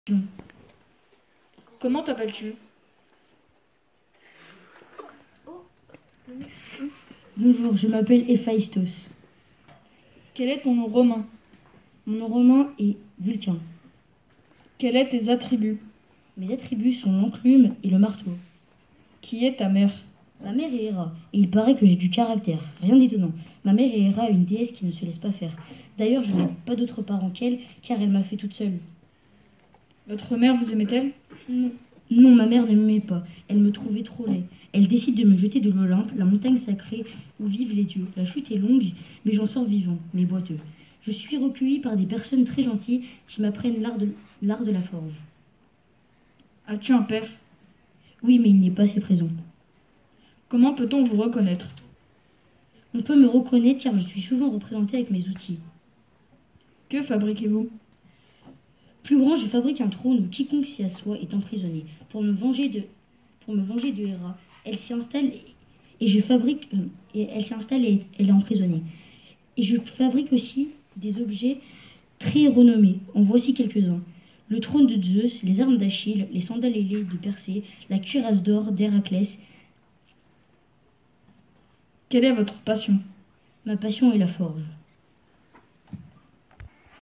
Comment t'appelles-tu? Bonjour, je m'appelle Héphaïstos. Quel est ton nom romain? Mon nom romain est Vulcain. Quels sont tes attributs? Mes attributs sont l'enclume et le marteau. Qui est ta mère? Ma mère est Héra, et il paraît que j'ai du caractère. Rien d'étonnant. Ma mère est Héra, une déesse qui ne se laisse pas faire. D'ailleurs, je n'ai pas d'autres parents qu'elle, car elle m'a fait toute seule. Votre mère vous aimait-elle? Non, ma mère ne m'aimait pas. Elle me trouvait trop laid. Elle décide de me jeter de l'Olympe, la montagne sacrée où vivent les dieux. La chute est longue, mais j'en sors vivant, mais boiteux. Je suis recueilli par des personnes très gentilles qui m'apprennent l'art de la forge. As-tu un père? Oui, mais il n'est pas assez présent. Comment peut-on vous reconnaître? On peut me reconnaître car je suis souvent représenté avec mes outils. Que fabriquez-vous? Plus grand, je fabrique un trône où quiconque s'y assoit est emprisonné. Pour me venger de Héra, elle s'y installe et elle est emprisonnée. Et je fabrique aussi des objets très renommés. En voici quelques-uns. Le trône de Zeus, les armes d'Achille, les sandales ailées de Persée, la cuirasse d'or d'Héraclès. Quelle est votre passion? Ma passion est la forge.